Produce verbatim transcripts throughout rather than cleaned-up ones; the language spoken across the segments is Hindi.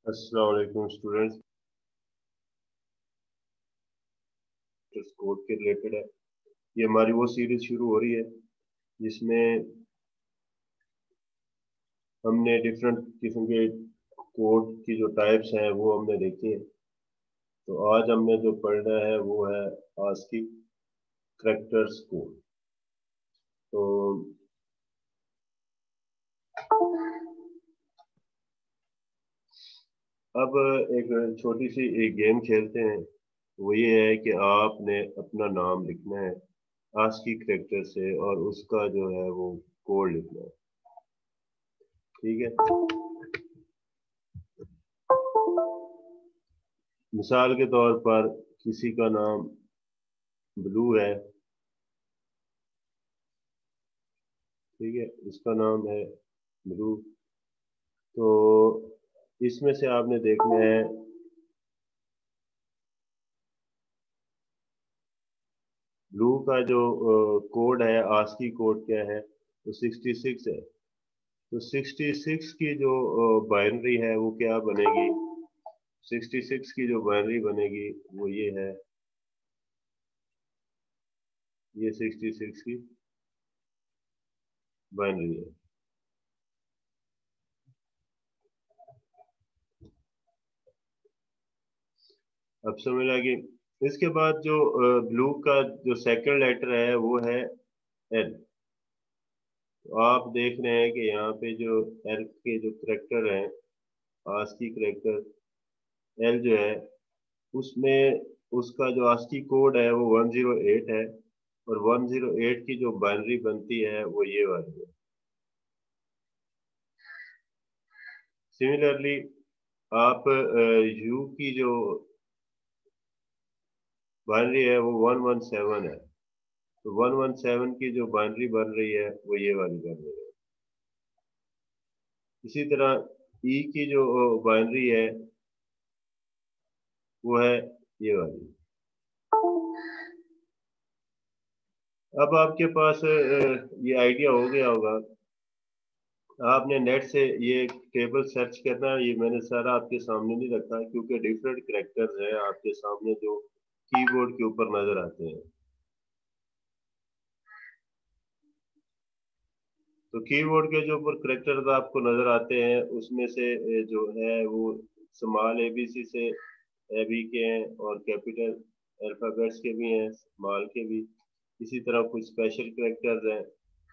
अस्सलाम वालेकुम स्टूडेंट्स। कोड के रिलेटेड है। ये हमारी वो सीरीज शुरू हो रही है जिसमें हमने डिफरेंट किस्म के कोड की जो टाइप्स हैं वो हमने देखी है। तो आज हमने जो पढ़ना है वो है आस्की करैक्टर्स कोड। तो अब एक छोटी सी एक गेम खेलते हैं। वो ये है कि आपने अपना नाम लिखना है आस्की करैक्टर से और उसका जो है वो कोड लिखना है। ठीक है। मिसाल के तौर पर किसी का नाम ब्लू है। ठीक है, इसका नाम है ब्लू। तो इसमें से आपने देखना है ब्लू का जो कोड है, आस्की कोड क्या है, तो सिक्सटी सिक्स है। तो सिक्सटी सिक्स की जो बाइनरी है वो क्या बनेगी? सिक्सटी सिक्स की जो बाइनरी बनेगी वो ये है, ये सिक्सटी सिक्स की बाइनरी है। अब समझ लगी। इसके बाद जो ब्लू का जो सेकंड लेटर है वो है एल। तो आप देख रहे हैं कि यहाँ पे जो एल के जो करेक्टर हैं, आस्की करेक्टर एल जो है उसमें उसका जो आस्की कोड है वो वन ज़ीरो एट है और वन ज़ीरो एट की जो बाइनरी बनती है वो ये वाली है। सिमिलरली आप यू की जो बाइनरी है वो वन वन सेवन है। तो वन वन सेवन की जो बाइनरी बन रही है वो ये वाली बन रही है। इसी तरह ई की जो बाइनरी है वो है ये वाली। अब आपके पास अ, ये आइडिया हो गया होगा। आपने नेट से ये टेबल सर्च करना है। ये मैंने सारा आपके सामने नहीं रखा क्योंकि डिफरेंट करेक्टर्स हैं आपके सामने जो कीबोर्ड के ऊपर नजर आते हैं। तो कीबोर्ड के जो ऊपर करेक्टर्स आपको नजर आते हैं उसमें से अ, जो है वो स्मॉल एबीसी से एबी के हैं और कैपिटल अल्फाबेट्स के भी हैं, स्मॉल के भी। इसी तरह कुछ स्पेशल करेक्टर्स हैं।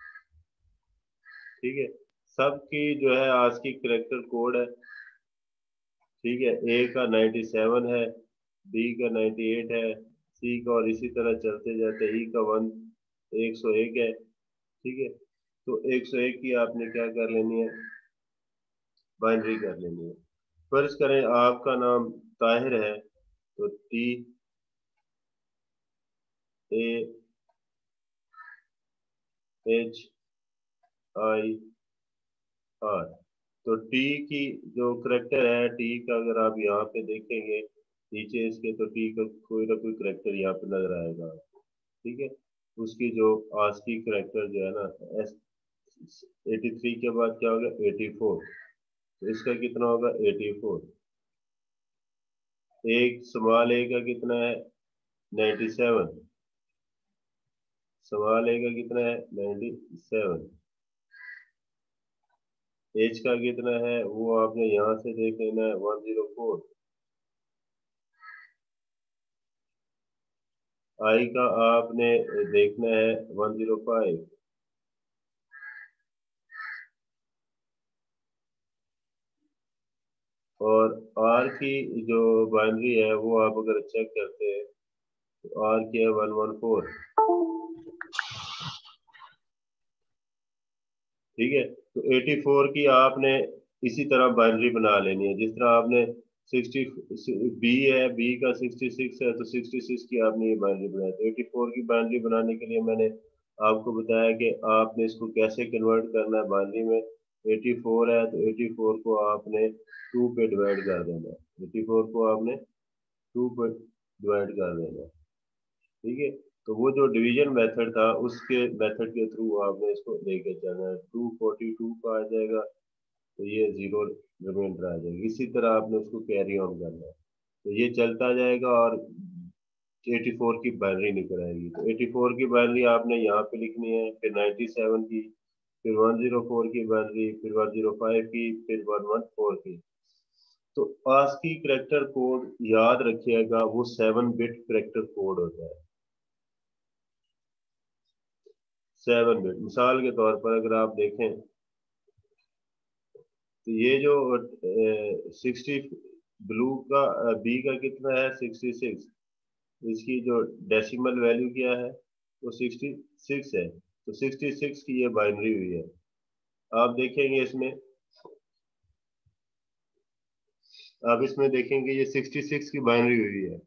ठीक है। सबकी जो है आज की करेक्टर कोड है। ठीक है, ए का नाइन्टी सेवन है, बी का नाइन्टी एट है, सी का, और इसी तरह चलते जाते ई का वन एक सौ एक है। ठीक है। तो एक सौ एक की आपने क्या कर लेनी है, बाइनरी कर लेनी है। फर्ज करें आपका नाम ताहिर है, तो T A H I R. तो टी की जो करेक्टर है, टी का अगर आप यहाँ पे देखेंगे नीचे इसके, तो टी का कोई ना कोई करेक्टर यहाँ पे नजर आएगा। ठीक है। उसकी जो आस्की करेक्टर जो है ना, एस एटी थ्री के बाद क्या होगा, एटी फोर। तो इसका कितना होगा, एटी फोर। एक सवाल ए का कितना है, नाइन्टी सेवन। सवाल ए का कितना है, नाइन्टी सेवन। एच का कितना है वो आपने यहाँ से देख लेना है, वन जीरो फोर। आई का आपने देखना है, वन जीरो फाइव। और आर की जो बाइनरी है वो आप अगर चेक करते हैं तो आर की है वन वन फोर। ठीक है। तो एटी फोर की आपने इसी तरह बाइनरी बना लेनी है जिस तरह आपने सिक्सटी बी है, बी का सिक्सटी सिक्स है, तो सिक्सटी सिक्स की आपने ये बाइनरी बनाई। तो एटी फोर की बाइनरी बनाने के लिए मैंने आपको बताया कि आपने इसको कैसे कन्वर्ट करना है बाइनरी में। एटी फोर है तो एटी फोर को आपने टू पे डिवाइड कर देना है। एटी फोर को आपने टू पे डिवाइड कर देना है। ठीक है। तो वो जो डिवीजन मेथड था उसके मेथड के थ्रू आपने इसको लेके चलना है। टू फोर्टी टू का आ जाएगा, तो ये जीरो रिमाइंडर आ जाएगा। इसी तरह आपने उसको कैरी ऑन करना है, तो ये चलता जाएगा और चौरासी की बाइनरी निकल आएगी। तो चौरासी की बाइनरी आपने यहाँ पे लिखनी है, फिर सत्तानवे की, फिर एक सौ चार की बाइनरी, फिर एक सौ पाँच की, फिर एक सौ चौदह की। तो आस्की करैक्टर कोड याद रखिएगा, वो सेवन बिट करैक्टर कोड होता है। सेवन बिट, मिसाल के तौर पर अगर आप देखें तो ये जो सिक्सटी ब्लू का बी का कितना है, सिक्सटी सिक्स। इसकी जो डेसिमल वैल्यू क्या है, वो सिक्सटी सिक्स है। तो सिक्सटी सिक्स की ये बाइनरी हुई है। आप देखेंगे इसमें, आप इसमें देखेंगे ये सिक्सटी सिक्स की बाइनरी हुई है।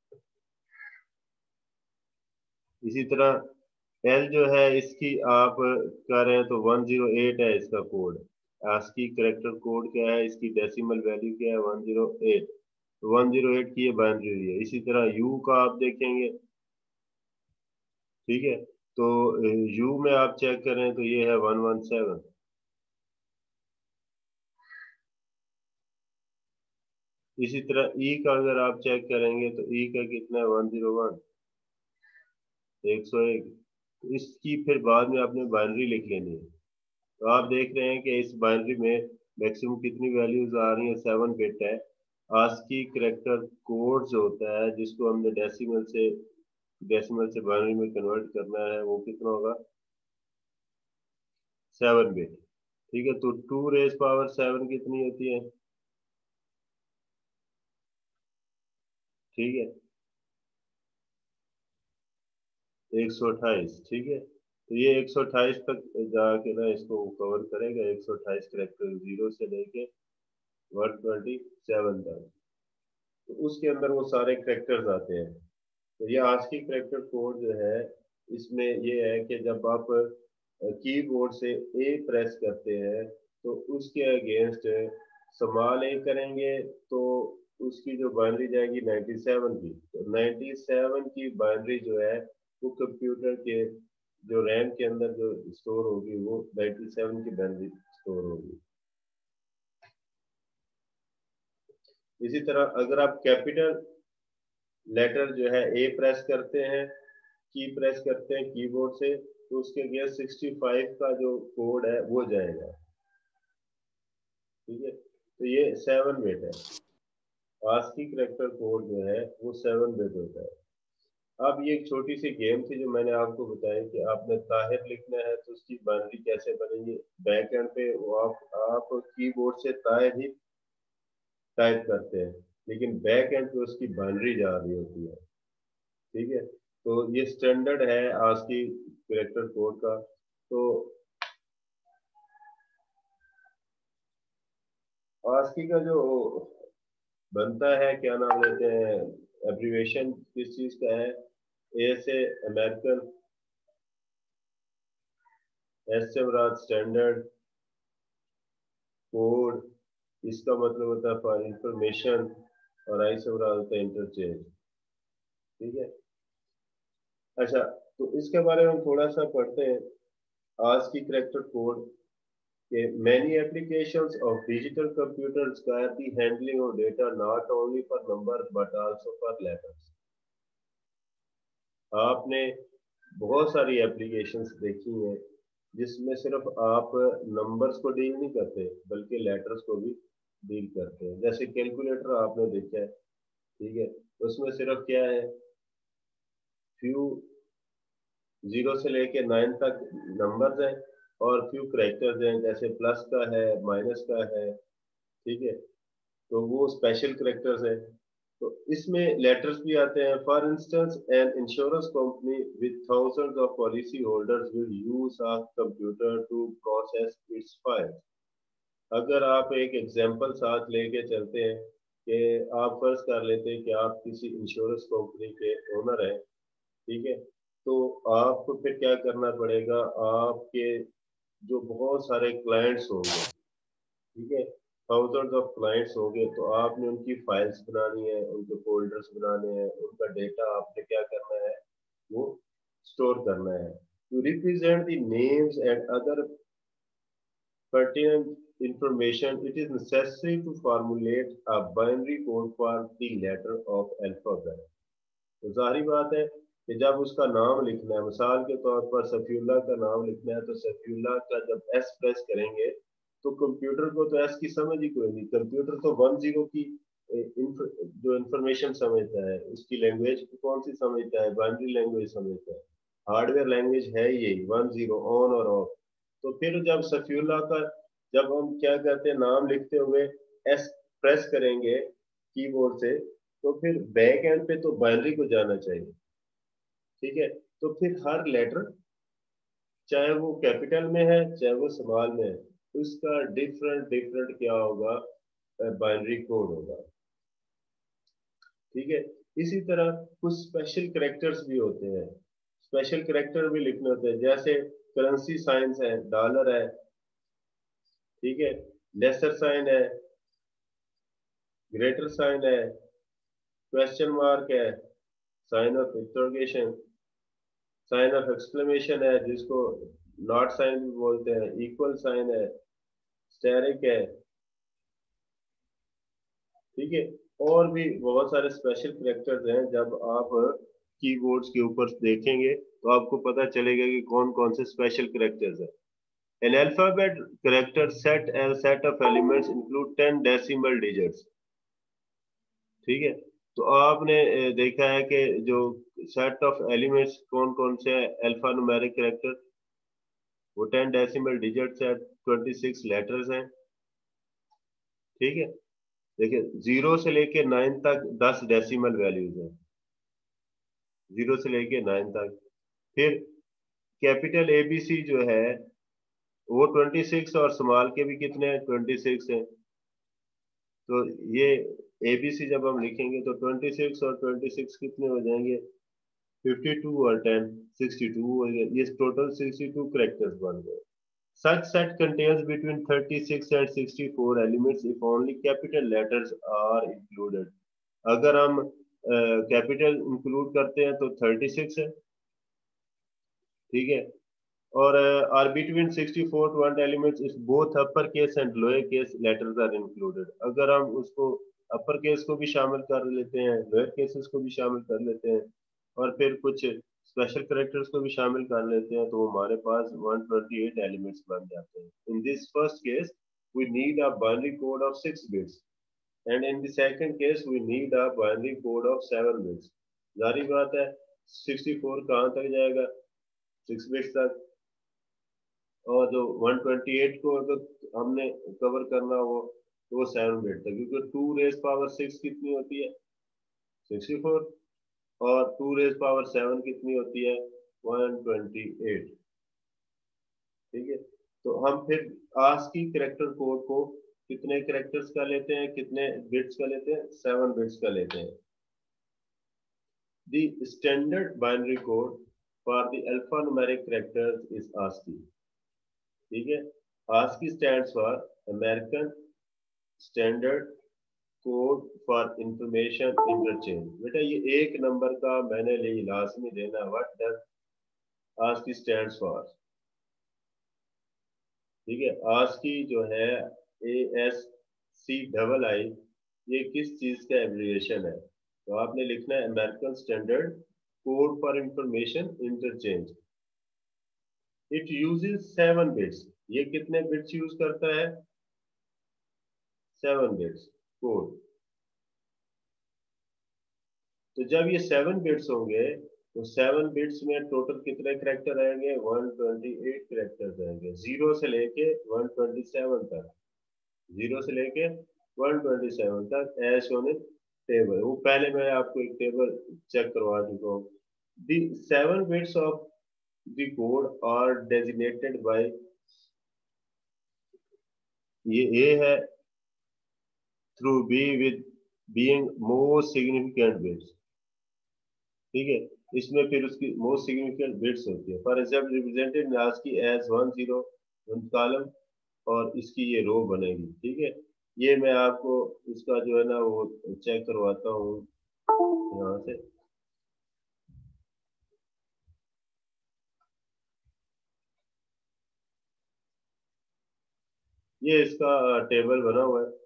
इसी तरह एल जो है इसकी आप कर रहे हैं तो वन ज़ीरो एट है इसका कोड। आस्की करैक्टर कोड क्या है, इसकी डेसिमल वैल्यू क्या है, वन ज़ीरो एट। तो वन ज़ीरो एट की ये बाइनरी हुई है। इसी तरह यू का आप देखेंगे, ठीक है, तो यू में आप चेक करें तो ये है वन वन सेवन। इसी तरह ई का अगर आप चेक करेंगे तो ई का कितना है, वन ज़ीरो वन, एक सौ एक। तो इसकी फिर बाद में आपने बाइनरी लिख लेनी है। तो आप देख रहे हैं कि इस बाइनरी में मैक्सिमम कितनी वैल्यूज आ रही है, सेवन बिट है। आस्की करैक्टर कोड जो होता है जिसको हमने डेसिमल से डेसिमल से बाइनरी में कन्वर्ट करना है, वो कितना होगा, सेवन बिट। ठीक है, तो टू रेज पावर सेवन कितनी होती है, ठीक है, एक सौ अट्ठाईस। ठीक है, तो ये एक सौ अट्ठाईस तक जाके ना इसको कवर करेगा, एक सौ अट्ठाईस करेक्टर जीरो से लेके वन ट्वेंटी सेवन तक। तो उसके अंदर वो सारे करेक्टर्स आते हैं। तो ये आज की करेक्टर कोड जो है, इसमें ये है कि जब आप कीबोर्ड से ए प्रेस करते हैं तो उसके अगेंस्ट स्मॉल ए करेंगे तो उसकी जो बाइनरी जाएगी नाइन्टी सेवन की। तो नाइन्टी सेवन की बाइनरी जो है वो कंप्यूटर के जो रैम के अंदर जो स्टोर होगी वो नाइन्टी सेवन की बाइनरी स्टोर होगी। इसी तरह अगर आप कैपिटल लेटर जो है ए प्रेस करते हैं, की प्रेस करते हैं कीबोर्ड से, तो उसके अगेंस्ट सिक्सटी फाइव का जो कोड है वो जाएगा। ठीक है, तो ये सेवन बिट है। आस्की करैक्टर कोड जो है वो सेवन बिट होता है। अब ये एक छोटी सी गेम थी जो मैंने आपको बताई कि आपने ताहिर लिखना है तो उसकी बाइनरी कैसे बनेगी। बैक एंड पे वो आप आप कीबोर्ड से ताहिर ही टाइप करते हैं, लेकिन बैक एंड पे उसकी बाइनरी जा रही होती है। ठीक है, तो ये स्टैंडर्ड है आस्की करैक्टर कोड का। तो आस्की का जो बनता है, क्या नाम लेते हैं, एब्रीवेशन किस चीज का है, ए से अमेरिकन, एस से मुराद स्टैंडर्ड, कोड इसका मतलब होता है फॉर इंफॉर्मेशन, और आई से मुराद होता है इंटरचेंज। ठीक है, अच्छा, तो इसके बारे में हम थोड़ा सा पढ़ते हैं। आज की करैक्टर कोड के many applications of digital computers require the handling of data not only for numbers but also for letters। आपने बहुत सारी एप्लीकेशंस देखी हैं जिसमें सिर्फ आप नंबर्स को डील नहीं करते बल्कि लेटर्स को भी डील करते हैं। जैसे कैलकुलेटर आपने देखा है, ठीक है, उसमें सिर्फ क्या है, फ्यू जीरो से लेके नाइन तक नंबर्स हैं और फ्यू करेक्टर्स हैं, जैसे प्लस का है, माइनस का है, ठीक है, तो वो स्पेशल करेक्टर्स हैं। तो इसमें लेटर्स भी आते हैं। For instance an insurance company with thousands of policy holders will use a computer to process its files. अगर आप एक एग्जांपल साथ लेके चलते हैं कि आप फर्ज कर लेते हैं कि आप किसी इंश्योरेंस कंपनी के ओनर हैं, ठीक है, तो आपको फिर क्या करना पड़ेगा, आपके जो बहुत सारे क्लाइंट्स होंगे, ठीक है, थाउजेंड्स ऑफ क्लाइंट्स होंगे, तो आपने उनकी फाइल्स बनानी है, उनके फोल्डर्स बनाने हैं, उनका डेटा आपने क्या करना है, वो स्टोर करना है। To represent the names and other pertinent information, it is necessary to formulate a binary code for the letter of alphabet. तो जाहिर बात है कि जब उसका नाम लिखना है, मिसाल के तौर पर सफीउल्लाह का नाम लिखना है, तो सफीउल्लाह का जब एस प्रेस करेंगे तो कंप्यूटर को तो एस की समझ ही कोई नहीं। कंप्यूटर तो वन जीरो की जो इंफॉर्मेशन समझता है, उसकी लैंग्वेज कौन सी समझता है? बाइनरी लैंग्वेज समझता है। हार्डवेयर लैंग्वेज है यही वन जीरो ऑन और ऑफ। तो फिर जब सफीउल्लाह का जब हम क्या करते हैं, नाम लिखते हुए एस प्रेस करेंगे कीबोर्ड से, तो फिर बैक एंड पे तो बाइनरी को जाना चाहिए। ठीक है, तो फिर हर लेटर चाहे वो कैपिटल में है चाहे वो स्मॉल में है, उसका डिफरेंट डिफरेंट क्या होगा, बाइनरी कोड होगा। ठीक है, इसी तरह कुछ स्पेशल कैरेक्टर्स भी होते हैं, स्पेशल कैरेक्टर भी लिखने होते हैं, जैसे करेंसी साइंस है, डॉलर है, ठीक है, लेसर साइन है, ग्रेटर साइन है, क्वेश्चन मार्क है, sign of interrogation, sign of exclamation है जिसको नॉट साइन भी बोलते हैं, इक्वल साइन है, स्टेरिक है। ठीक है, और भी बहुत सारे स्पेशल कैरेक्टर्स हैं। जब आप कीबोर्ड्स के ऊपर देखेंगे तो आपको पता चलेगा कि कौन कौन से स्पेशल कैरेक्टर्स हैं। An alphabet character set as set of elements include ten decimal digits। ठीक है, तो आपने अ, देखा है कि जो सेट ऑफ एलिमेंट्स कौन कौन से अल्फा न्यूमेरिक कैरेक्टर, वो टेन डेसिमल डिजिट्स है, ट्वेंटी सिक्स लेटर्स हैं। ठीक है, देखिए जीरो से लेके नाइन तक दस डेसिमल वैल्यूज हैं, जीरो से लेके नाइन तक। फिर कैपिटल एबीसी जो है वो ट्वेंटी सिक्स और स्मॉल के भी कितने हैं, ट्वेंटी सिक्स हैं। तो ये एबीसी जब हम लिखेंगे तो ट्वेंटी सिक्स और ट्वेंटी सिक्स कितने हो जाएंगे, फिफ्टी टू और टेन सिक्सटी टू हो गए। ये टोटल सिक्सटी टू कैरेक्टर्स बन गए। Such set contains between thirty-six and sixty-four elements if only capital letters are included। अगर हम कैपिटल uh, इंक्लूड करते हैं तो थर्टी सिक्स है। ठीक है, और are between sixty four to one elements if both upper case and lower case letters are included. अगर हम उसको अपर केस को भी शामिल कर लेते हैं, लोअर केसेस को भी शामिल कर लेते हैं, और फिर कुछ स्पेशल कैरेक्टर्स को भी शामिल कर लेते हैं, तो हमारे पास वन ट्वेंटी एट एलिमेंट्स बन जाते हैं। In this first case we need a binary code of six bits and in the second case we need a binary code of seven bits. जारी बात है, सिक्सटी फोर कहाँ तक जाएगा, सिक्स बिट्स तक, और जो वन ट्वेंटी एट को अगर हमने कवर करना हो तो वो सेवन बिट तक, क्योंकि टू रेज पावर सिक्स कितनी होती है, सिक्सटी फोर, और टू रेज पावर सेवन कितनी होती है, वन ट्वेंटी एट। ठीक है, तो हम फिर आस्की कैरेक्टर कोड को कितने कैरेक्टर्स का लेते हैं, कितने बिट्स का लेते हैं, सेवन बिट्स का लेते हैं। The standard binary code for the alphanumeric characters is ASCII। ठीक है, ASCII stands for American Standard Code for Information Interchange। बेटा ये एक नंबर का मैंने ले लाजमी देना, what does ASCII stands for। ठीक है, ASCII जो है ए एस सी डबल आई, ये किस चीज का एब्रिविएशन है, तो आपने लिखना है American standard code for information interchange. It uses seven bits. ये कितने बिट्स यूज करता है, सेवन बिट्स कोड। तो जब ये सेवन बिट्स होंगे तो सेवन बिट्स में टोटल कितने करेक्टर आएंगे, वन ट्वेंटी एट करेक्टर्स आएंगे, जीरो से लेके वन ट्वेंटी सेवन तक, जीरो से लेके वन ट्वेंटी सेवन तक एज शोन इन टेबल। वो पहले मैं आपको एक टेबल चेक करवा चुका हूँ। The seven bits of the code are designated by, ये ए है, through B with being most significant bits. ठीक है, इसमें फिर उसकी मोस्ट सिग्निफिकेंट बिट्स होती है। For example represented in ASCII as one zero column, और इसकी ये रो बनेगी। ठीक है, ये मैं आपको इसका जो है ना वो चेक करवाता हूँ यहाँ से। ये इसका टेबल बना हुआ है,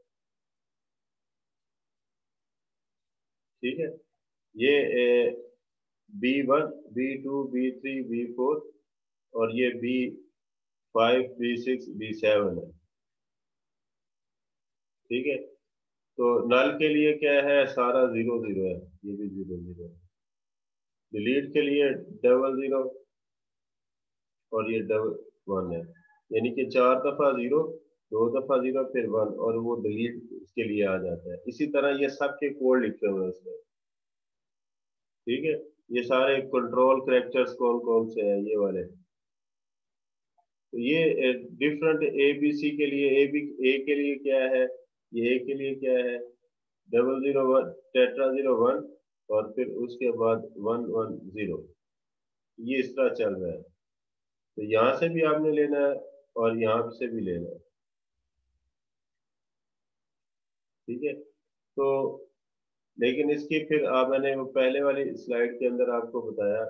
ठीक है। ये B one, B two, B three, B four, और ये B five, B six, B seven है, ठीक है। तो नल के लिए क्या है, सारा जीरो जीरो है, ये भी जीरो जीरो है। डिलीट के लिए डबल जीरो, और ये डबल वन है, यानी कि चार दफा जीरो, दो दफा जीरो, फिर वन, और वो डिलीट के लिए आ जाता है। इसी तरह ये सब के कोड लिखे हुए हैं उसमें, ठीक है। ये सारे कंट्रोल कैरेक्टर्स कौन कौन से हैं, ये वाले। तो ये डिफरेंट ए बी सी के लिए, ए बी ए के लिए क्या है, ये ए के लिए क्या है, double zero one, tetra zero one, और फिर उसके बाद वन वन जीरो। ये इस तरह चल रहा है। तो यहाँ से भी आपने लेना है, और यहाँ से भी लेना है, ठीक है। तो लेकिन इसकी फिर आप, मैंने वो पहले वाली स्लाइड के अंदर आपको बताया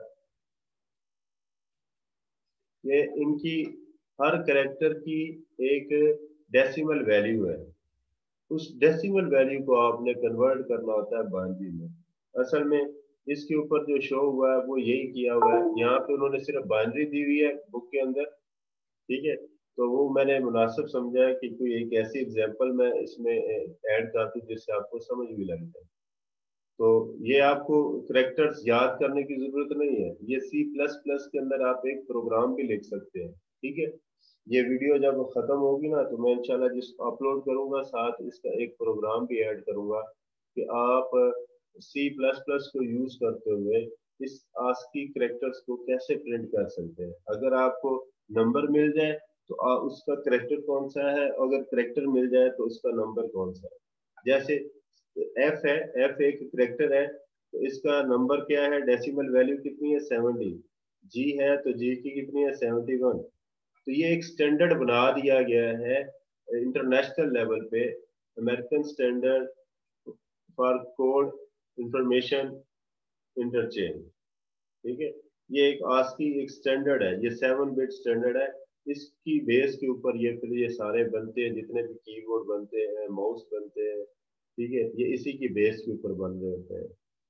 कि इनकी हर करेक्टर की एक डेसिमल वैल्यू है। उस डेसिमल वैल्यू को आपने कन्वर्ट करना होता है बाइनरी में। असल में इसके ऊपर जो शो हुआ है वो यही किया हुआ है। यहाँ पे उन्होंने सिर्फ बाइनरी दी हुई है बुक के अंदर, ठीक है। तो वो मैंने मुनासिब समझा है कि कोई एक ऐसी एग्जांपल मैं इसमें ऐड कर दूं जिससे आपको समझ भी लग जाए। तो ये आपको करेक्टर्स याद करने की जरूरत नहीं है, ये सी प्लस प्लस के अंदर आप एक प्रोग्राम भी लिख सकते हैं, ठीक है। ये वीडियो जब खत्म होगी ना, तो मैं इंशाल्लाह जिस अपलोड करूंगा साथ इसका एक प्रोग्राम भी ऐड करूंगा कि आप सी प्लस प्लस को यूज करते हुए इस आस्की करेक्टर्स को कैसे प्रिंट कर सकते हैं। अगर आपको नंबर मिल जाए तो आ, उसका करेक्टर कौन सा है, अगर करेक्टर मिल जाए तो उसका नंबर कौन सा है। जैसे एफ है, एफ एक करेक्टर है, तो इसका नंबर क्या है, डेसिमल वैल्यू कितनी है, सेवेंटी। जी है तो जी की कितनी है, सेवेंटी वन। तो ये एक स्टैंडर्ड बना दिया गया है इंटरनेशनल लेवल पे, American standard for code information interchange, ठीक है। ये एक आस्की एक स्टैंडर्ड है, ये सेवन बिट स्टैंडर्ड है। इसकी बेस के ऊपर ये फिर ये सारे बनते हैं, जितने भी कीबोर्ड बनते हैं, माउस बनते हैं, ठीक है, ये इसी की बेस के ऊपर बन रहे होते हैं,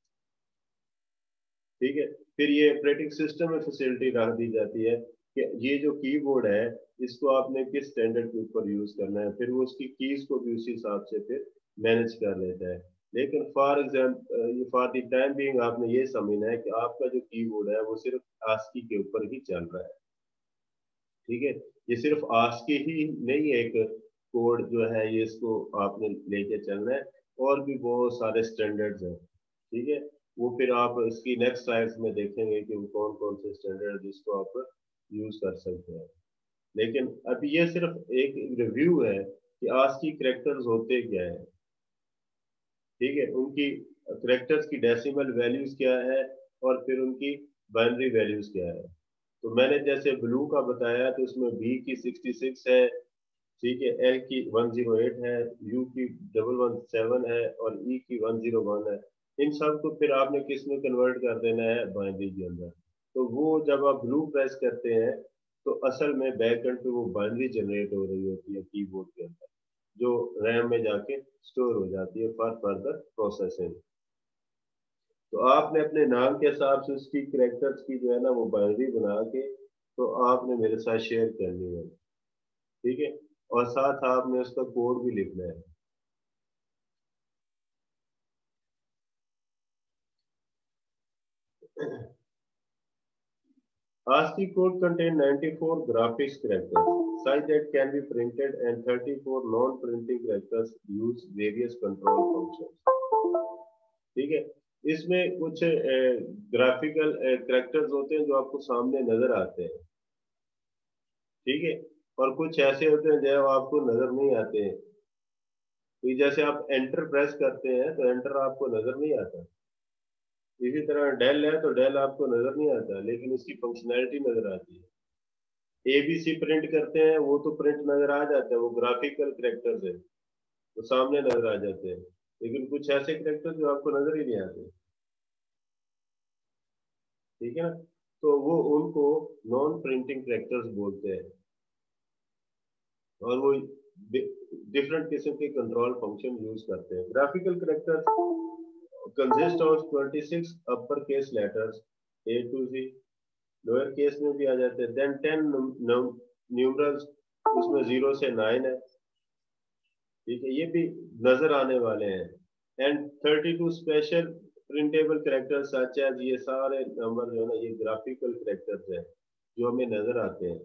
ठीक है। फिर ये ऑपरेटिंग सिस्टम में फैसिलिटी रख दी जाती है कि ये जो कीबोर्ड है इसको आपने किस स्टैंडर्ड के ऊपर यूज करना है, फिर वो उसकी कीज को भी उसी हिसाब से फिर मैनेज कर लेता है। लेकिन for example, for the time being आपने ये समझना है कि आपका जो कीबोर्ड है वो सिर्फ आस्की के ऊपर ही चल रहा है, ठीक है। ये सिर्फ आस्की ही नहीं, एक कोड जो है ये इसको आपने लेके चलना है, और भी बहुत सारे स्टैंडर्ड्स हैं, ठीक है। वो फिर आप इसकी नेक्स्ट स्लाइड्स में देखेंगे कि वो कौन कौन से स्टैंडर्ड जिसको आप यूज कर सकते हैं। लेकिन अभी ये सिर्फ एक रिव्यू है कि आज की करेक्टर्स होते क्या है, ठीक है। उनकी करेक्टर्स की डेसिमल वैल्यूज क्या है, और फिर उनकी बाइनरी वैल्यूज क्या है। तो मैंने जैसे ब्लू का बताया तो उसमें बी की सिक्सटी सिक्स है, ठीक है, एल की वन जीरो एट है, यू की डबल वन सेवन है, और ई की वन जीरो वन है। इन सब को फिर आपने किस में कन्वर्ट कर देना है, बाइनरी के अंदर। तो वो जब आप ब्लू प्रेस करते हैं तो असल में बैक एंड पे वो बाइनरी जनरेट हो रही होती है कीबोर्ड के अंदर, जो रैम में जाके स्टोर हो जाती है फॉर फर्दर प्रोसेसिंग। तो आपने अपने नाम के हिसाब से उसकी करेक्टर्स की जो है ना वो बाइनरी बना के तो आपने मेरे साथ शेयर करनी है, ठीक है। और साथ आपने उसका कोड भी लिखना है। ASCII code contains ninety-four graphics characters, size that can be printed, and thirty-four non-printing characters use various control functions. ठीक है। इसमें कुछ ग्राफिकल कैरेक्टर्स होते हैं जो आपको सामने नजर आते हैं, ठीक है। और कुछ ऐसे होते हैं जो आपको नजर नहीं आते हैं। तो जैसे आप एंटर प्रेस करते हैं तो एंटर आपको नजर नहीं आता। इसी तरह डेल है तो डेल आपको नजर नहीं आता, लेकिन उसकी फंक्शनैलिटी नजर आती है। एबीसी प्रिंट करते हैं वो तो प्रिंट नजर आ जाता है, वो ग्राफिकल करेक्टर्स है, वो सामने नजर आ जाते हैं। लेकिन कुछ ऐसे करेक्टर जो आपको नजर ही नहीं आते, ठीक है ना। तो वो उनको नॉन प्रिंटिंग करेक्टर्स बोलते हैं। और वो डिफरेंट किस्म के कंट्रोल फंक्शन यूज करते हैं। Graphical character consist of twenty six upper case letters A to Z, lower case में भी आ जाते हैं, देन टेन न्यूमरल्स, उसमें जीरो से नाइन है, ठीक है, ये भी नजर आने वाले हैं, and thirty two special printable characters such as, ये सारे नंबर जो है ना ये ग्राफिकल करेक्टर्स हैं जो हमें नजर आते हैं।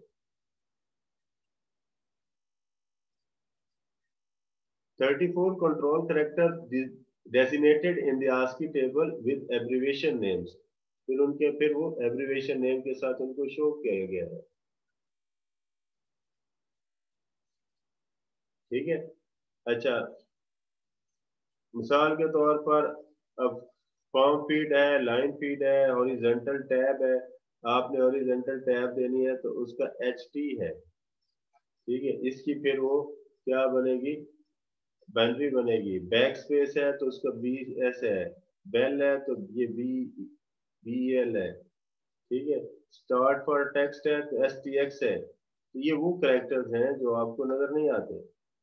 Thirty four control character designated in the ASCII table with abbreviation names, फिर उनके फिर वो एब्रीविएशन नेम के साथ उनको शो किया गया है, ठीक है। अच्छा, मिसाल के तौर पर अब फॉर्म फीड है, लाइन फीड है, हॉरिजॉन्टल टैब है, आपने हॉरिजॉन्टल टैब देनी है तो उसका एच टी है, ठीक है, इसकी फिर वो क्या बनेगी, बाइनरी बनेगी। बैक स्पेस है तो उसका बी एस है, बेल है तो ये बी बी एल है, ठीक है। स्टार्ट फॉर टेक्स्ट है तो एस टी एक्स है, तो ये वो कैरेक्टर्स हैं जो आपको नजर नहीं आते,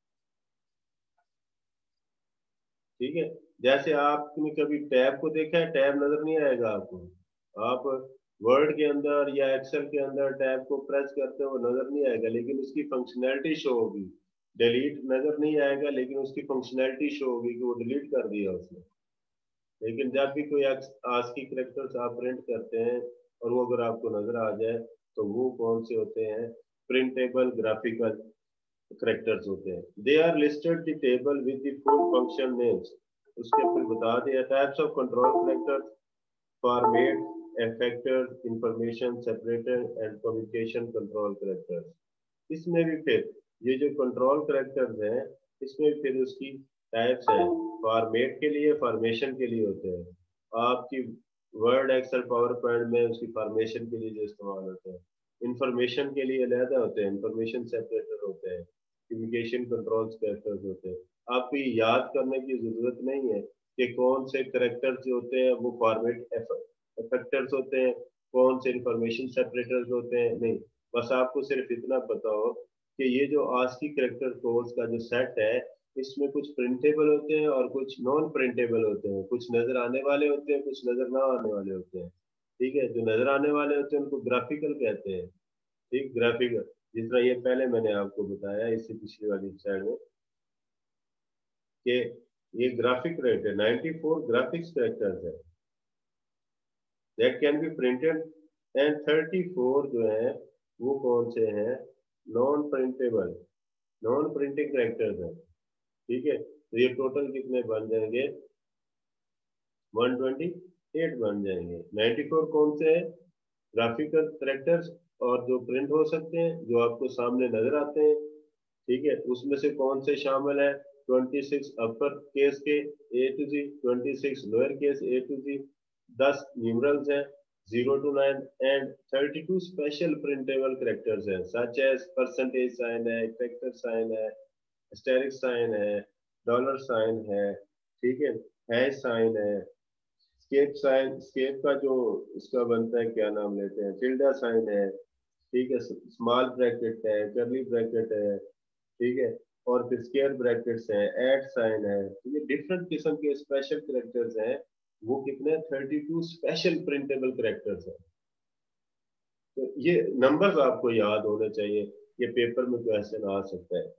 ठीक है। जैसे आपने कभी टैब को देखा है, टैब नजर नहीं आएगा आपको, आप वर्ड के अंदर या एक्सेल के अंदर टैब को प्रेस करते हो नजर नहीं आएगा, लेकिन उसकी फंक्शनैलिटी शो होगी। डिलीट नजर नहीं आएगा लेकिन उसकी फंक्शनैलिटी शो होगी कि वो डिलीट कर दिया उसने। लेकिन जब भी कोई आस्की कैरेक्टर्स आप प्रिंट करते हैं और वो अगर आपको नजर आ जाए तो वो कौन से होते हैं, प्रिंटेबल ग्राफिकल करेक्टर्स होते हैं। They are listed the table with the full function names, उसके फिर बता दिया types of control characters, format, effectors, information separator and communication control characters. इसमें भी फिर ये जो कंट्रोल करेक्टर्स हैं इसमें फिर उसकी टाइप्स हैं, फॉर्मेट के लिए, फॉर्मेशन के लिए होते हैं, आपकी वर्ड एक्सेल पावर पॉइंट में उसकी फॉर्मेशन के लिए जो इस्तेमाल होते हैं, इंफॉर्मेशन के लिए अलहदा होते हैं, इंफॉर्मेशन सेपरेटर होते हैं, कम्युनिकेशन कंट्रोल कैरेक्टर्स होते हैं। आपको ये याद करने की जरूरत नहीं है कि कौन से करेक्टर्स जो होते हैं वो फॉर्मेट इफेक्टर्स होते हैं, कौन से इंफॉर्मेशन सेपरेटर्स होते हैं, नहीं, बस आपको सिर्फ इतना पता हो कि ये जो आस्की करेक्टर कोड्स का जो सेट है इसमें कुछ प्रिंटेबल होते हैं और कुछ नॉन प्रिंटेबल होते हैं, कुछ नजर आने वाले होते हैं, कुछ नजर ना आने वाले होते हैं, ठीक है। जो नजर आने वाले होते हैं उनको ग्राफिकल कहते हैं, ठीक, ग्राफिकल। जिस तरह ये पहले मैंने आपको बताया इससे पिछली वाली स्लाइड में कि ये ग्राफिक रेट है, नाइंटी फोर ग्राफिक्स कैरेक्टर्स है that can be printed, and thirty four जो है वो कौन से हैं, non printable, non printing characters हैं, ठीक है। तो ये टोटल कितने बन जाएंगे, वन ट्वेंटी एट बन जाएंगे। नाइंटी फोर कौन से हैं, ग्राफिकल कैरेक्टर्स, और जो प्रिंट हो सकते हैं, जो आपको सामने नजर आते हैं, ठीक है, उसमें से कौन से शामिल है, ट्वेंटी सिक्स अपर केस के A to Z, twenty six lower case A to Z, दस न्यूमरल्स हैं zero to nine, and thirty two special printable characters हैं सच एज परसेंटेज साइन है, फैक्टर साइन है, स्टेरिक साइन है, डॉलर साइन है, ठीक है, हैश साइन है, स्केप साइन, स्केप का जो इसका बनता है क्या नाम लेते हैं, टिल्डा साइन है, ठीक है, स्मॉल ब्रैकेट है, कर्ली ब्रैकेट है, ठीक है, और फिर स्केयर ब्रैकेट्स हैं, एट साइन है, तो ये डिफरेंट किस्म के स्पेशल करेक्टर्स हैं। वो कितने, thirty two special printable characters हैं। तो ये नंबर्स आपको याद होने चाहिए, ये पेपर में क्वेश्चन आ सकता है।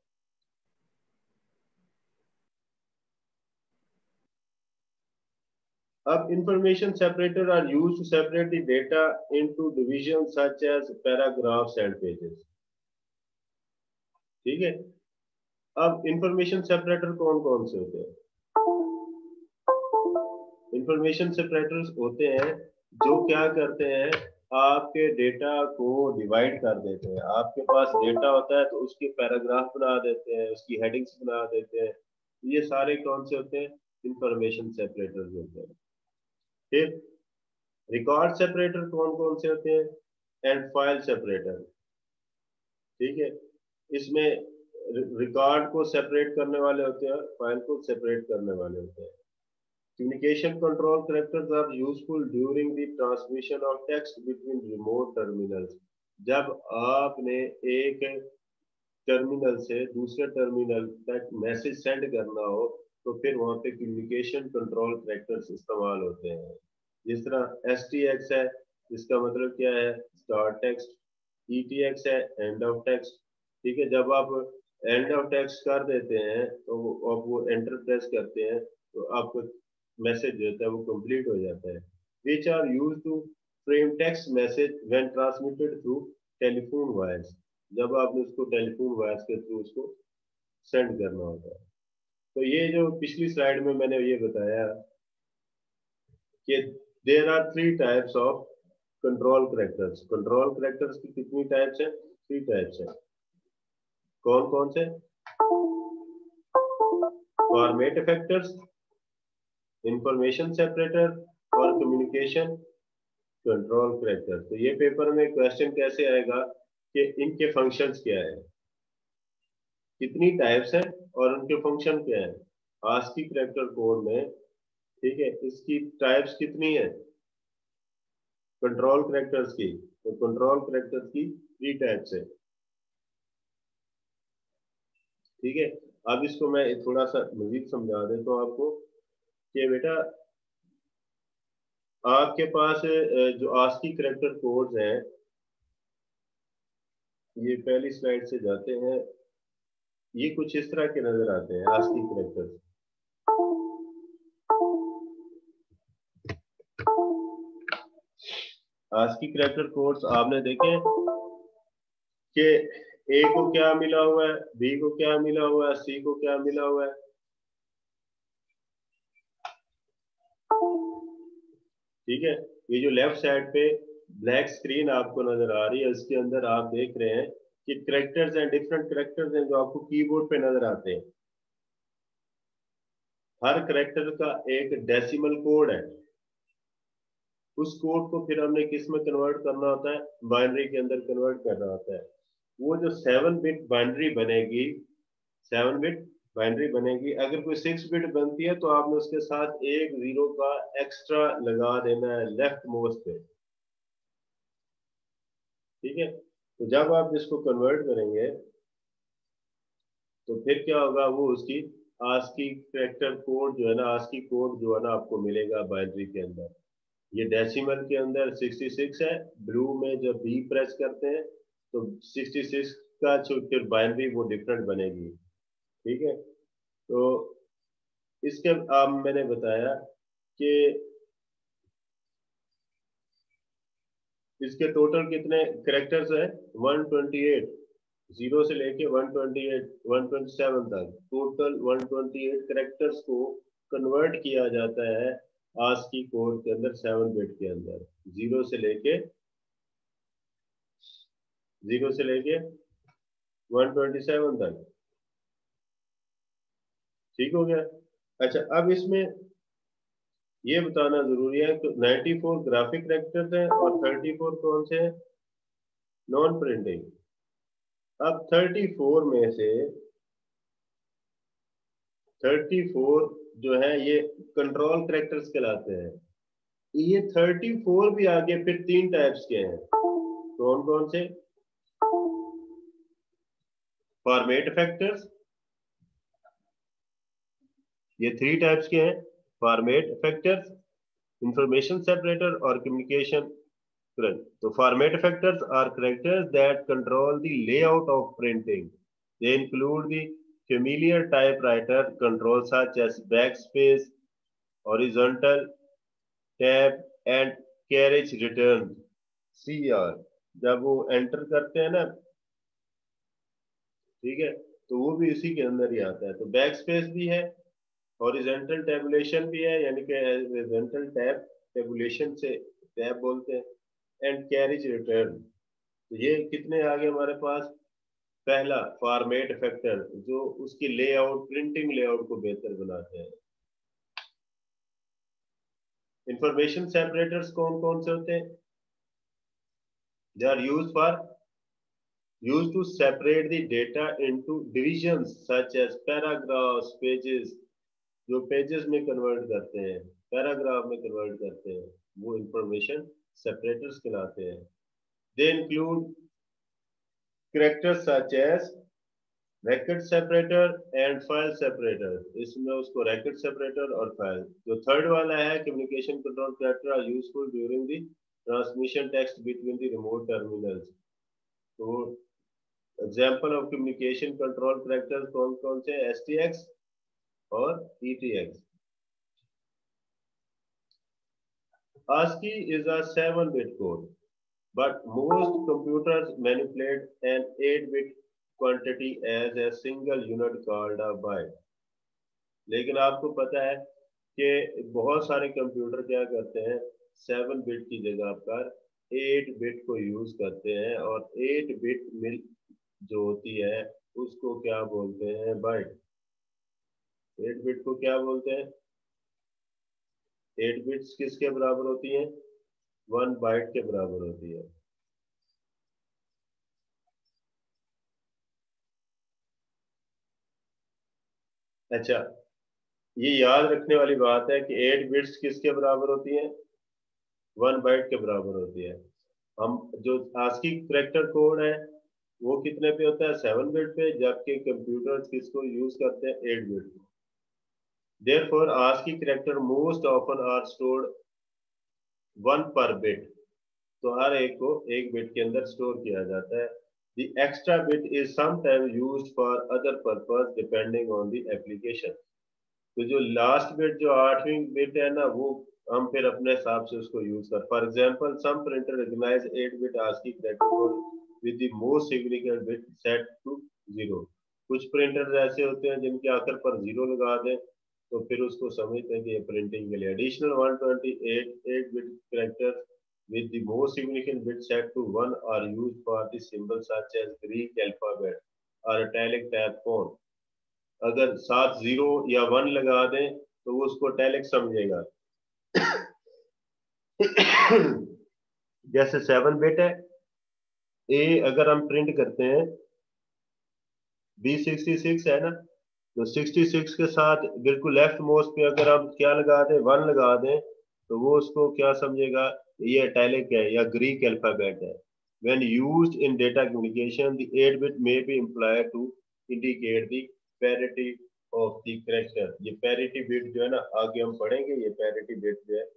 अब information separator are used to separate the data into divisions such as paragraphs and pages, ठीक है। अब इंफॉर्मेशन सेपरेटर कौन कौन से होते हैं, इंफॉर्मेशन सेपरेटर्स होते हैं जो क्या करते हैं, आपके डेटा को डिवाइड कर देते हैं। आपके पास डेटा होता है तो उसके पैराग्राफ बना देते हैं, उसकी हेडिंग्स बना देते हैं, ये सारे कौन से होते हैं, इंफॉर्मेशन सेपरेटर्स होते हैं। फिर रिकॉर्ड सेपरेटर कौन कौन से होते हैं, एंड फाइल सेपरेटर, ठीक है, इसमें रिकॉर्ड को सेपरेट करने वाले होते हैं, फाइल को सेपरेट करने वाले होते हैं। Communication control characters are useful during the transmission of text between remote terminals, जब आपने एक टर्मिनल से दूसरे टर्मिनल तक मैसेज सेंड करना हो तो फिर वहां पे कम्युनिकेशन कंट्रोल कैरेक्टर्स इस्तेमाल होते हैं। जिस तरह एस टी एक्स है, इसका मतलब क्या है, start text. E T X है, एंड ऑफ टेक्स्ट। ठीक है, जब आप एंड ऑफ टेक्स्ट कर देते हैं तो आप वो एंटर प्रेस करते हैं तो आपको मैसेज जो होता है वो कंप्लीट हो जाता है। Which are use to frame text message when transmitted through telephone wires, जब आपने उसको टेलीफोन वायर्स के थ्रू उसको सेंड करना होता है। तो ये जो पिछली स्लाइड में मैंने ये बताया कि there are three types of control characters. Control characters की कितनी टाइप्स है? थ्री टाइप्स है। कौन कौन से? फॉर्मेट इफेक्टर्स, इंफॉर्मेशन सेपरेटर और कम्युनिकेशन कंट्रोल कैरेक्टर। तो ये पेपर में क्वेश्चन कैसे आएगा कि इनके फंक्शंस क्या है, कितनी टाइप्स है और उनके फंक्शन क्या है। आस्की कैरेक्टर कोड में, ठीक है, इसकी टाइप्स कितनी है कंट्रोल कैरेक्टर्स की? तो कंट्रोल कैरेक्टर्स की थ्री टाइप्स है। ठीक है, अब इसको मैं थोड़ा सा मजीद समझा देता हूँ आपको कि बेटा आपके पास जो आस्की कैरेक्टर कोड्स हैं, ये पहली स्लाइड से जाते हैं, ये कुछ इस तरह के नजर आते हैं ASCII characters. ASCII character codes आपने देखे कि ए को क्या मिला हुआ है, बी को क्या मिला हुआ है, सी को क्या मिला हुआ है। ठीक है, ये जो लेफ्ट साइड पे ब्लैक स्क्रीन आपको नजर आ रही है, इसके अंदर आप देख रहे हैं कि कैरेक्टर्स हैं, डिफरेंट कैरेक्टर्स हैं जो आपको कीबोर्ड पे नजर आते हैं। हर कैरेक्टर का एक डेसिमल कोड है। उस कोड को फिर हमने किस में कन्वर्ट करना होता है? बाइनरी के अंदर कन्वर्ट करना होता है। वो जो सेवन बिट बाइनरी बनेगी, सेवन बिट बाइनरी बनेगी, अगर कोई सिक्स बिट बनती है तो आपने उसके साथ एक जीरो का एक्स्ट्रा लगा देना है लेफ्ट मोस्ट पे। ठीक है, तो जब आप इसको कन्वर्ट करेंगे तो फिर क्या होगा, वो उसकी आस्की कैरेक्टर कोड जो है ना, आस्की कोड जो है ना आपको मिलेगा बाइनरी के अंदर। ये डेसिमल के अंदर सिक्सटी सिक्स है, ब्लू में जब बी प्रेस करते हैं तो सिक्सटी सिक्स का जो फिर बाइनरी वो डिफरेंट बनेगी। ठीक है, तो इसके अब मैंने बताया कि इसके टोटल कितने करेक्टर्स हैं? One twenty eight. जीरो से लेके one twenty eight one twenty seven तक total one twenty eight characters को कन्वर्ट किया जाता है आस्की कोड के अंदर, सेवन बिट के अंदर, जीरो से लेके जीरो से लेके वन ट्वेंटी सेवन तक। ठीक हो गया? अच्छा, अब इसमें ये बताना जरूरी है कि नाइंटी फोर ग्राफिक कैरेक्टर्स हैं और थर्टी फोर कौन से हैं? Non printing. अब थर्टी फोर में से थर्टी फोर जो है ये कंट्रोल कैरेक्टर्स कहलाते हैं। ये थर्टी फोर भी आगे फिर तीन टाइप्स के हैं। कौन कौन से? फॉर्मेट फैक्टर्स, ये थ्री टाइप्स के हैं। फॉर्मेट फैक्टर्स, इंफॉर्मेशन सेपरेटर और कम्युनिकेशन करंट। तो format factors are characters that control the layout of printing. They include the familiar typewriter control such as backspace, horizontal tab and carriage return C R। जब वो एंटर करते हैं ना, ठीक है, तो वो भी इसी के अंदर ही आता है। तो बैक स्पेस भी है, हॉरिजॉन्टल टेबुलेशन भी है, यानी कि हॉरिजॉन्टल टैब, टेबुलेशन से टैब बोलते हैं, एंड कैरिज रिटर्न। तो ये कितने आ गए हमारे पास? पहला फॉर्मेट फैक्टर जो उसकी लेआउट, प्रिंटिंग लेआउट को बेहतर बनाते हैं। इंफॉर्मेशन सेपरेटर्स कौन कौन से होते हैं? They are used for used to separate the data into divisions such as paragraphs, pages। जो पेजेस में कन्वर्ट करते हैं, पैराग्राफ में कन्वर्ट करते हैं, वो इंफॉर्मेशन सेपरेटर्स कहलाते हैं। They include characters such as record separator and file separator, इसमें उसको रैकेट सेपरेटर और फाइल। जो थर्ड वाला है communication control character are useful during the transmission text between the remote terminals. तो example of communication control characters कौन कौन से? एस टी एक्स और E T X. ASCII is a seven bit code, but most computers manipulate an eight bit quantity as a single unit called a byte. लेकिन आपको पता है कि बहुत सारे कंप्यूटर क्या करते हैं, सेवन बिट की जगह पर एट बिट को यूज करते हैं, और एट बिट मिल जो होती है उसको क्या बोलते हैं? बाइट। एट बिट को क्या बोलते हैं? एट बिट्स किसके बराबर होती हैं? वन बाइट के बराबर होती है। अच्छा, ये याद रखने वाली बात है कि एट बिट्स किसके बराबर होती हैं? वन बाइट के बराबर होती है। हम जो आस्की करैक्टर कोड है वो कितने पे होता है? सेवन बिट पे, जबकि कंप्यूटर किसको यूज करते हैं? एट बिट को। Therefore ASCII character most often are stored one per bit. तो हर एक को एक बिट के अंदर स्टोर किया जाता है। The extra bit is sometimes used for other purpose depending on the application. तो जो लास्ट बिट जो आठवीं बिट है ना, वो हम फिर अपने हिसाब से उसको यूज कर। For example some printer recognize eight bit ASCII character code with the most significant bit set to zero. कुछ प्रिंटर ऐसे होते हैं जिनके आखिर पर जीरो लगा दें तो फिर उसको समझते हैं कि ये प्रिंटिंग के लिए। Additional one twenty eight eight bit character with the most significant bit set to one are used for the symbols such as Greek alphabet or italic type font. अगर सात जीरो या वन लगा दें तो वो उसको टैलिक समझेगा। जैसे सेवन बिट है, ए अगर हम प्रिंट करते हैं, बी सिक्सटी सिक्स है ना, तो सिक्सटी सिक्स के साथ बिल्कुल लेफ्ट मोस्ट पे अगर हम क्या लगा दें? वन लगा दें, तो वो उसको क्या समझेगा? ये इटैलिक है या ग्रीक अल्फाबेट है। When used in data communication, the eight bit may be employed to indicate the parity of the character. ये parity bit जो है ना, आगे हम पढ़ेंगे, ये parity bit जो है,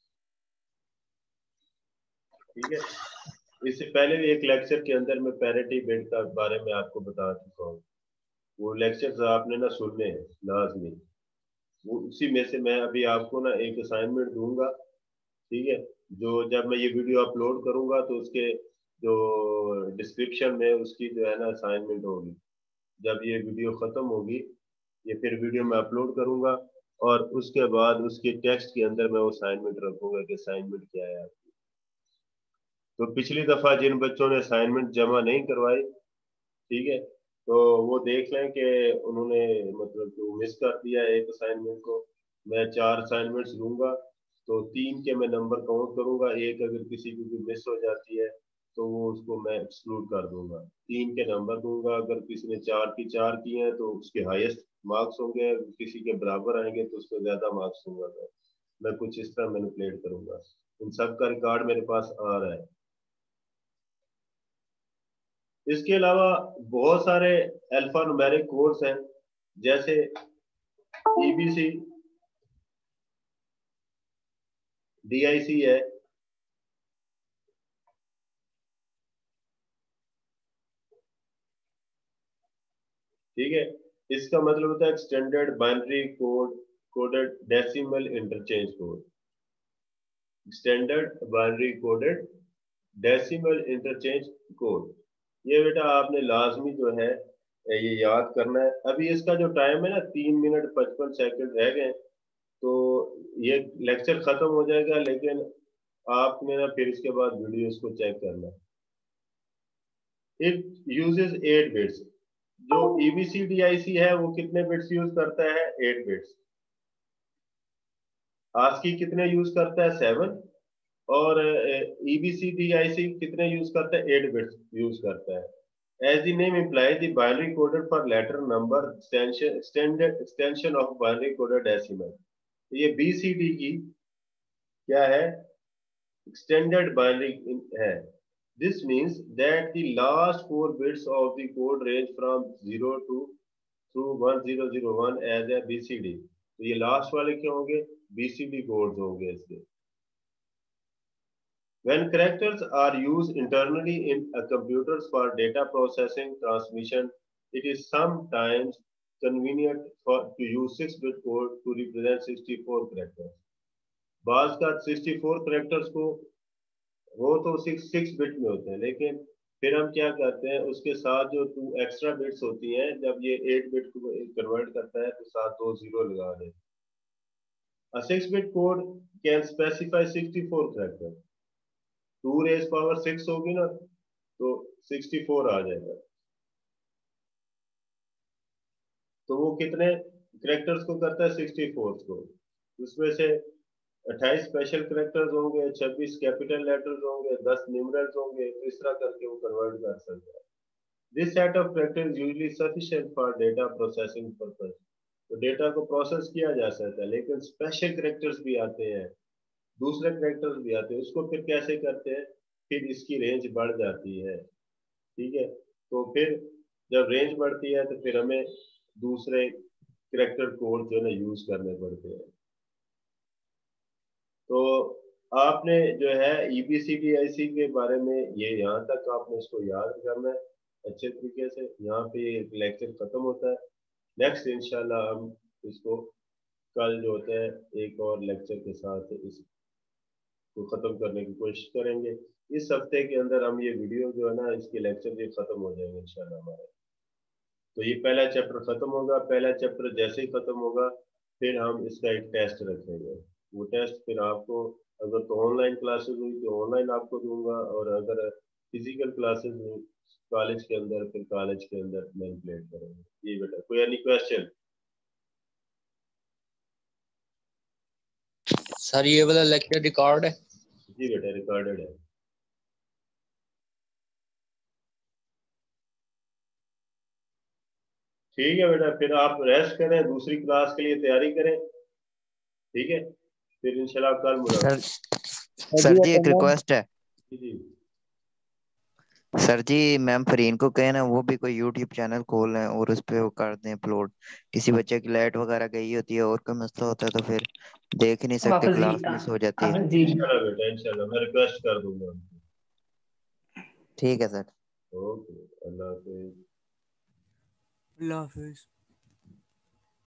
ठीक है। इससे पहले भी एक लेक्चर के अंदर मैं parity bit का बारे में आपको बता चुका हूँ। वो लेक्चर्स आपने ना सुनने हैं लाजमी। वो उसी में से मैं अभी आपको ना एक असाइनमेंट दूंगा, ठीक है। जो जब मैं ये वीडियो अपलोड करूंगा तो उसके जो डिस्क्रिप्शन में उसकी जो है ना असाइनमेंट होगी। जब ये वीडियो खत्म होगी, ये फिर वीडियो मैं अपलोड करूंगा, और उसके बाद उसके टेक्स्ट के अंदर मैं वो असाइनमेंट रखूंगा कि असाइनमेंट क्या है आपकी। तो पिछली दफा जिन बच्चों ने असाइनमेंट जमा नहीं करवाई, ठीक है, तो वो देख लें कि उन्होंने मतलब जो मिस कर दिया है एक असाइनमेंट को। मैं चार असाइनमेंट्स लूंगा, तो तीन के मैं नंबर काउंट करूंगा, एक अगर किसी की भी मिस हो जाती है तो वो उसको मैं एक्सक्लूड कर दूंगा। तीन के नंबर दूंगा, अगर किसी ने चार की चार की हैं तो उसके हाईएस्ट मार्क्स होंगे, किसी के बराबर आएंगे तो उसको ज्यादा मार्क्स दूंगा। मैं मैं कुछ इस तरह मैनिपुलेट करूंगा। इन सब का रिकॉर्ड मेरे पास आ रहा है। इसके अलावा बहुत सारे अल्फा न्यूमेरिक कोड्स हैं, जैसे ईबीसी, डीआईसी है, ठीक है। इसका मतलब होता है extended binary code coded decimal interchange code. Standard binary coded decimal interchange code, ये बेटा आपने लाजमी जो है ये याद करना है। अभी इसका जो टाइम है ना, तीन मिनट पचपन सेकंड रह गए, तो ये लेक्चर खत्म हो जाएगा, लेकिन आपने ना फिर इसके बाद वीडियोस को चेक करना। It uses eight bits. जो ईबीसी डीआईसी है वो कितने बिट्स यूज करता है? Eight bits. आस्की कितने यूज करता है? सेवन। और ईबीसी डीआईसी कितने यूज करता है? एट बिट्स यूज करता है। As the name implies the binary coded for letter number extension extended extension of binary coded decimal। ये बीसीडी की क्या है? एक्सटेंडेड बाइनरी है। This means that the last four bits of the code range from zero to through one zero zero one as a B C D. तो ये लास्ट वाले क्या होंगे? B C D codes होंगे इसके. When characters are used internally in a computers for data processing transmission, it is sometimes convenient for to use six bit code to represent sixty-four characters. बाज का sixty-four characters को वो तो six six bit में होते हैं, लेकिन फिर हम क्या करते हैं उसके साथ जो टू एक्स्ट्रा बिट्स होती हैं, जब ये eight bit को कन्वर्ट करता है तो साथ दो जीरो लगा दें. A six bit code can specify sixty-four characters. two raise power six होगी ना तो sixty-four आ जाएगा. तो वो कितने कैरेक्टर्स को करता है? sixty-four को. उसमें से अट्ठाईस स्पेशल कैरेक्टर्स होंगे, छब्बीस कैपिटल लेटर्स होंगे, दस न्यूमरल्स होंगे. तो इस तरह करके वो कन्वर्ट कर सकता है. This set of characters usually sufficient for data processing purpose. तो डेटा को प्रोसेस किया जा सकता है, लेकिन स्पेशल कैरेक्टर्स भी आते हैं, दूसरे कैरेक्टर्स भी आते हैं. उसको फिर कैसे करते हैं? फिर इसकी रेंज बढ़ जाती है. ठीक है, तो फिर जब रेंज बढ़ती है तो फिर हमें दूसरे कैरेक्टर कोड जो है ना यूज करने पड़ते हैं. तो आपने जो है ईबीसीडीआईसी के बारे में ये यहाँ तक आपने इसको याद करना है अच्छे तरीके से. यहाँ पे एक लेक्चर खत्म होता है. नेक्स्ट इंशाल्लाह हम इसको कल जो होता है एक और लेक्चर के साथ इसको खत्म करने की कोशिश करेंगे. इस हफ्ते के अंदर हम ये वीडियो जो है ना इसके लेक्चर ये खत्म हो जाएंगे इंशाल्लाह हमारे. तो ये पहला चैप्टर खत्म होगा. पहला चैप्टर जैसे ही खत्म होगा फिर हम इसका एक टेस्ट रखेंगे. वो टेस्ट फिर आपको अगर तो ऑनलाइन क्लासेस हुई तो ऑनलाइन आपको दूंगा, और अगर फिजिकल क्लासेस हुई कॉलेज के अंदर फिर कॉलेज के अंदर मैनिपुलेट करेंगे. जी बेटा, कोई एनी क्वेश्चन? सर ये वाला लेक्चर रिकॉर्ड है? जी बेटा, रिकॉर्डेड है. ठीक है बेटा, फिर आप रेस्ट करें, दूसरी क्लास के लिए तैयारी करें. ठीक है, फिर इंशाल्लाह कल मुलाकात. सर सर जी एक रिक्वेस्ट है. जी जी सर जी मैम फरीन को कहें ना वो भी कोई यूट्यूब चैनल खोल लें और उस पे वो कर दें अपलोड. किसी बच्चे की लाइट वगैरह गई होती है और कोई मसला होता है तो फिर देख ही नहीं सकते, वापस जी क्लास मिस हो जाती है. जी इंशाल्लाह बेटा, इंशाल्लाह मैं रिक्वेस्ट कर दूंगा. ठीक है सर. ओके, अल्लाह हाफिज. अल्लाह हाफिज.